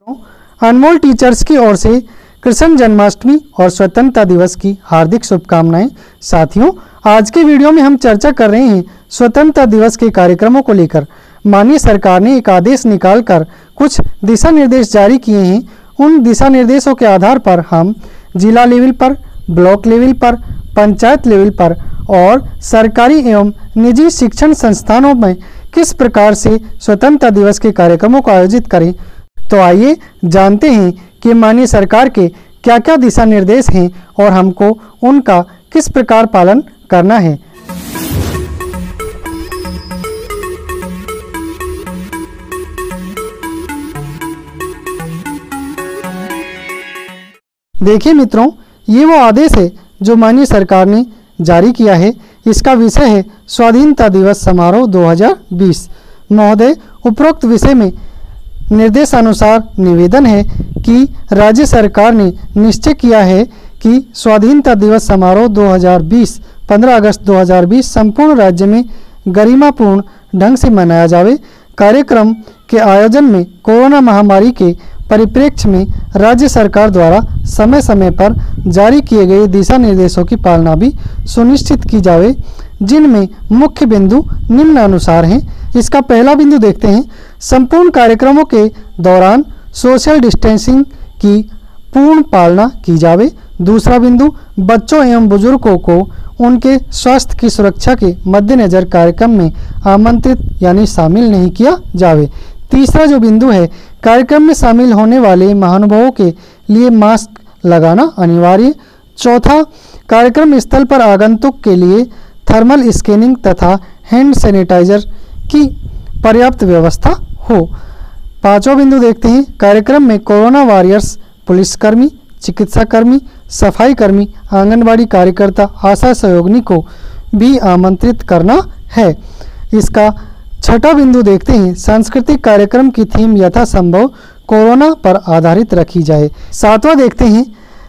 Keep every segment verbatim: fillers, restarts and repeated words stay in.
अनमोल teachers की ओर से कृष्ण जन्माष्टमी और स्वतंत्रता दिवस की हार्दिक शुभकामनाएं। साथियों, आज के वीडियो में हम चर्चा कर रहे हैं स्वतंत्रता दिवस के कार्यक्रमों को लेकर। माननीय सरकार ने एक आदेश निकालकर कुछ दिशा निर्देश जारी किए हैं। उन दिशा निर्देशों के आधार पर हम जिला लेवल पर, ब्लॉक लेवल पर, पंचायत लेवल पर और सरकारी एवं निजी शिक्षण संस्थानों में किस प्रकार से स्वतंत्रता दिवस के कार्यक्रमों को आयोजित करें। तो आइए जानते हैं कि माननीय सरकार के क्या क्या दिशा निर्देश हैं और हमको उनका किस प्रकार पालन करना है। देखिए मित्रों, ये वो आदेश है जो माननीय सरकार ने जारी किया है। इसका विषय है स्वाधीनता दिवस समारोह दो हज़ार बीस। महोदय, उपरोक्त विषय में निर्देशानुसार निवेदन है कि राज्य सरकार ने निश्चय किया है कि स्वाधीनता दिवस समारोह दो हज़ार बीस पंद्रह अगस्त दो हज़ार बीस संपूर्ण राज्य में गरिमापूर्ण ढंग से मनाया जावे। कार्यक्रम के आयोजन में कोरोना महामारी के परिप्रेक्ष्य में राज्य सरकार द्वारा समय समय पर जारी किए गए दिशा निर्देशों की पालना भी सुनिश्चित की जावे, जिनमें मुख्य बिंदु निम्नानुसार हैं। इसका पहला बिंदु देखते हैं। संपूर्ण कार्यक्रमों के दौरान सोशल डिस्टेंसिंग की पूर्ण पालना की जावे। दूसरा बिंदु, बच्चों एवं बुजुर्गों को उनके स्वास्थ्य की सुरक्षा के मद्देनज़र कार्यक्रम में आमंत्रित यानी शामिल नहीं किया जावे। तीसरा जो बिंदु है, कार्यक्रम में शामिल होने वाले महानुभावों के लिए मास्क लगाना अनिवार्य। चौथा, कार्यक्रम स्थल पर आगंतुक के लिए थर्मल स्कैनिंग तथा हैंड सैनिटाइजर की पर्याप्त व्यवस्था हो। पांचवा बिंदु देखते हैं। कार्यक्रम में कोरोना वॉरियर्स, पुलिसकर्मी, चिकित्साकर्मी, सफाई कर्मी, आंगनबाड़ी कार्यकर्ता, आशा सहयोगिनी को भी आमंत्रित करना है। इसका छठा बिंदु देखते हैं। सांस्कृतिक कार्यक्रम की थीम यथासंभव कोरोना पर आधारित रखी जाए। सातवां देखते हैं।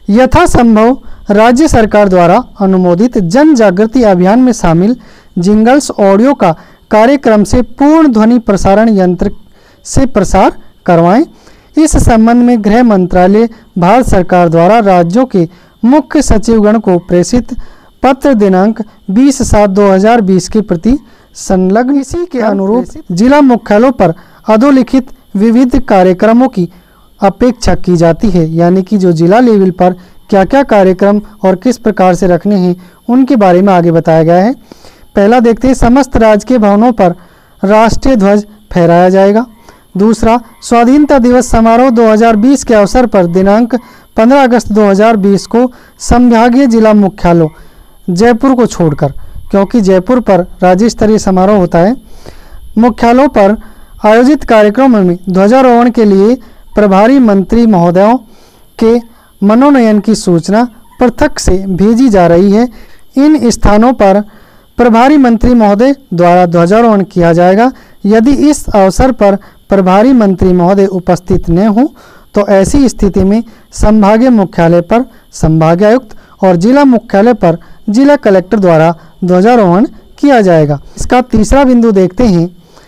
यथासंभव राज्य सरकार द्वारा अनुमोदित जन जागृति अभियान में शामिल जिंगल्स ऑडियो का कार्यक्रम से पूर्ण ध्वनि प्रसारण यंत्र से प्रसार करवाएं। इस संबंध में गृह मंत्रालय भारत सरकार द्वारा राज्यों के मुख्य सचिवगण को प्रेषित पत्र दिनांक बीस सात दो हज़ार बीस के प्रति संलग्न। इसी के अनुरूप जिला मुख्यालयों पर अधोलिखित विविध कार्यक्रमों की अपेक्षा की जाती है, यानी कि जो जिला लेवल पर क्या क्या कार्यक्रम और किस प्रकार से रखने हैं उनके बारे में आगे बताया गया है। पहला देखते हैं। समस्त राजकीय भवनों पर राष्ट्रीय ध्वज फहराया जाएगा। दूसरा, स्वाधीनता दिवस समारोह दो हज़ार बीस के अवसर पर दिनांक पंद्रह अगस्त दो हज़ार बीस को संभागीय जिला मुख्यालयों जयपुर को छोड़कर, क्योंकि जयपुर पर राज्य स्तरीय समारोह होता है, मुख्यालयों पर आयोजित कार्यक्रमों में ध्वजारोहण के लिए प्रभारी मंत्री महोदयों के मनोनयन की सूचना पृथक से भेजी जा रही है। इन स्थानों पर प्रभारी मंत्री महोदय द्वारा ध्वजारोहण किया जाएगा। यदि इस अवसर पर प्रभारी मंत्री महोदय उपस्थित न हों तो ऐसी स्थिति में संभागीय मुख्यालय पर संभागायुक्त और जिला मुख्यालय पर जिला कलेक्टर द्वारा ध्वजारोहण किया जाएगा। इसका तीसरा बिंदु देखते हैं।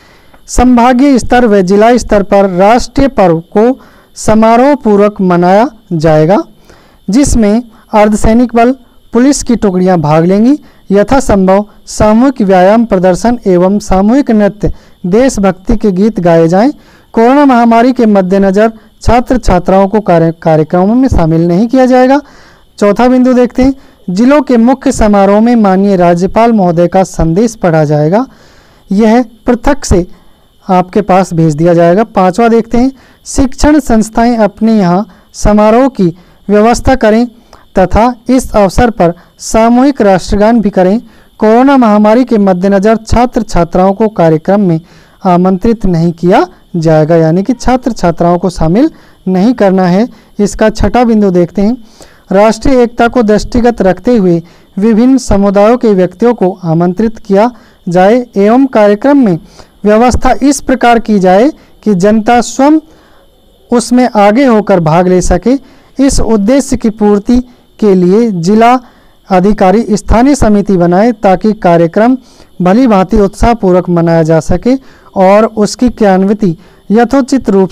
संभागीय स्तर व जिला स्तर पर राष्ट्रीय पर्व को समारोह पूर्वक मनाया जाएगा, जिसमें अर्धसैनिक बल, पुलिस की टुकड़ियां भाग लेंगी। यथासंभव सामूहिक व्यायाम प्रदर्शन एवं सामूहिक नृत्य, देशभक्ति के गीत गाए जाएं। कोरोना महामारी के मद्देनज़र छात्र छात्राओं को कार्य कार्यक्रमों में शामिल नहीं किया जाएगा। चौथा बिंदु देखते हैं। जिलों के मुख्य समारोह में माननीय राज्यपाल महोदय का संदेश पढ़ा जाएगा। यह पृथक से आपके पास भेज दिया जाएगा। पांचवा देखते हैं। शिक्षण संस्थाएं अपने यहाँ समारोह की व्यवस्था करें तथा इस अवसर पर सामूहिक राष्ट्रगान भी करें। कोरोना महामारी के मद्देनज़र छात्र छात्राओं को कार्यक्रम में आमंत्रित नहीं किया जाएगा, यानी कि छात्र छात्राओं को शामिल नहीं करना है। इसका छठा बिंदु देखते हैं। राष्ट्रीय एकता को दृष्टिगत रखते हुए विभिन्न समुदायों के व्यक्तियों को आमंत्रित किया जाए एवं कार्यक्रम में व्यवस्था इस प्रकार की जाए कि जनता स्वयं उसमें आगे होकर भाग ले सके। इस उद्देश्य की पूर्ति के लिए जिला अधिकारी स्थानीय समिति बनाए ताकि कार्यक्रम भली भांति उत्साहपूर्वक मनाया जा सके और उसकी क्रियान्विति यथोचित रूप से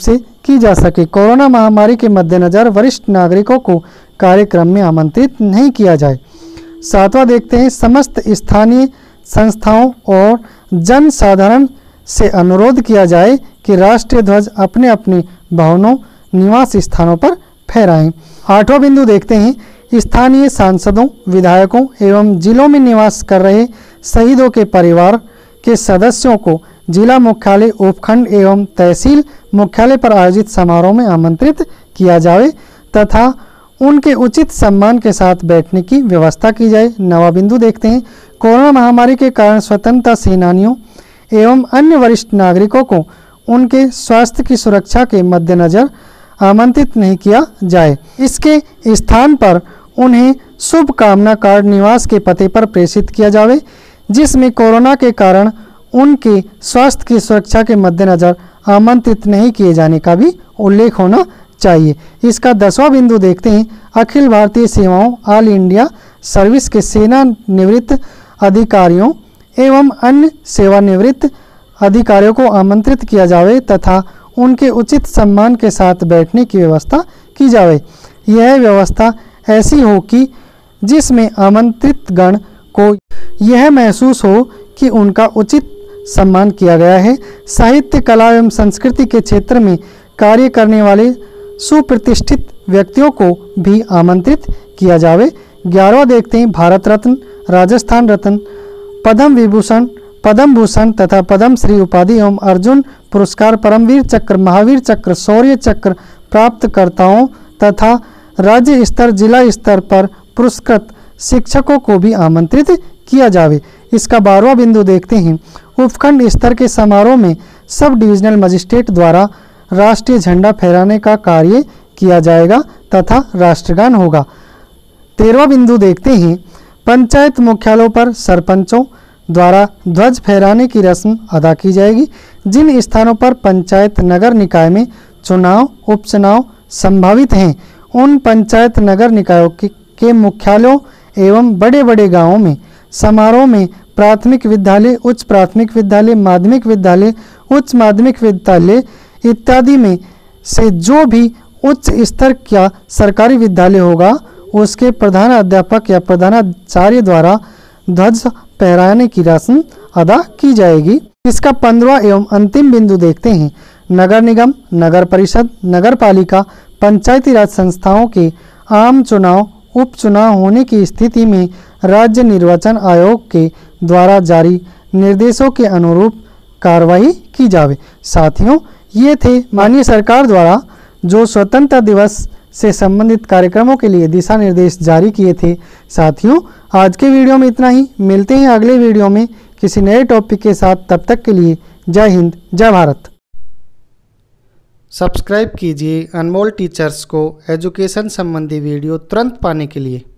की जा सके। कोरोना महामारी के मद्देनज़र वरिष्ठ नागरिकों को कार्यक्रम में आमंत्रित नहीं किया जाए। सातवां देखते हैं, समस्त स्थानीय संस्थाओं और जन साधारण से अनुरोध किया जाए कि राष्ट्रीय ध्वज अपने अपने भवनों, निवास स्थानों पर फहराएं। आठवां बिंदु देखते हैं, स्थानीय सांसदों, विधायकों एवं जिलों में निवास कर रहे शहीदों के परिवार के सदस्यों को जिला मुख्यालय, उपखंड एवं तहसील मुख्यालय पर आयोजित समारोह में आमंत्रित किया जाए तथा उनके उचित सम्मान के साथ बैठने की व्यवस्था की जाए। नवा बिंदु देखते हैं, कोरोना महामारी के कारण स्वतंत्रता सेनानियों एवं अन्य वरिष्ठ नागरिकों को उनके स्वास्थ्य की सुरक्षा के मद्देनज़र आमंत्रित नहीं किया जाए। इसके स्थान पर उन्हें शुभकामना कार्ड निवास के पते पर प्रेषित किया जाए, जिसमें कोरोना के कारण उनके स्वास्थ्य की सुरक्षा के मद्देनज़र आमंत्रित नहीं किए जाने का भी उल्लेख होना चाहिए। इसका दसवां बिंदु देखते हैं, अखिल भारतीय सेवाओं ऑल इंडिया सर्विस के सेना निवृत्त अधिकारियों एवं अन्य सेवानिवृत्त अधिकारियों को आमंत्रित किया जाए तथा उनके उचित सम्मान के साथ बैठने की व्यवस्था की जाए। यह व्यवस्था ऐसी हो कि जिसमें आमंत्रित गण को यह महसूस हो कि उनका उचित सम्मान किया गया है। साहित्य, कला एवं संस्कृति के क्षेत्र में कार्य करने वाले सुप्रतिष्ठित व्यक्तियों को भी आमंत्रित किया जाए। ग्यारहवां देखते हैं, भारत रत्न, राजस्थान रत्न, पद्म विभूषण, पद्म भूषण तथा पद्म श्री उपाधि एवं अर्जुन पुरस्कार, परमवीर चक्र, महावीर चक्र, शौर्य चक्र प्राप्तकर्ताओं तथा राज्य स्तर, जिला स्तर पर पुरस्कृत शिक्षकों को भी आमंत्रित किया जाए। इसका बारहवां बिंदु देखते हैं, उपखंड स्तर के समारोह में सब डिविजनल मजिस्ट्रेट द्वारा राष्ट्रीय झंडा फहराने का कार्य किया जाएगा तथा राष्ट्रगान होगा। तेरहवां बिंदु देखते हैं, पंचायत मुख्यालयों पर सरपंचों द्वारा ध्वज फहराने की रस्म अदा की जाएगी। जिन स्थानों पर पंचायत नगर निकाय में चुनाव, उपचुनाव संभावित हैं, उन पंचायत नगर निकायों के, के मुख्यालयों एवं बड़े बड़े गांवों में समारोह में प्राथमिक विद्यालय, उच्च प्राथमिक विद्यालय, माध्यमिक विद्यालय, उच्च माध्यमिक विद्यालय इत्यादि में से जो भी उच्च स्तर का सरकारी विद्यालय होगा, उसके प्रधान अध्यापक या प्रधानाचार्य द्वारा ध्वज फहराने की रस्म अदा की जाएगी। इसका पंद्रहवां एवं अंतिम बिंदु देखते हैं, नगर निगम, नगर परिषद, नगर पालिका, पंचायती राज संस्थाओं के आम चुनाव, उपचुनाव होने की स्थिति में राज्य निर्वाचन आयोग के द्वारा जारी निर्देशों के अनुरूप कार्रवाई की जावे। साथियों, ये थे माननीय सरकार द्वारा जो स्वतंत्रता दिवस से संबंधित कार्यक्रमों के लिए दिशा निर्देश जारी किए थे। साथियों, आज के वीडियो में इतना ही। मिलते हैं अगले वीडियो में किसी नए टॉपिक के साथ। तब तक के लिए जय हिंद, जय भारत। सब्सक्राइब कीजिए अनमोल टीचर्स को एजुकेशन संबंधी वीडियो तुरंत पाने के लिए।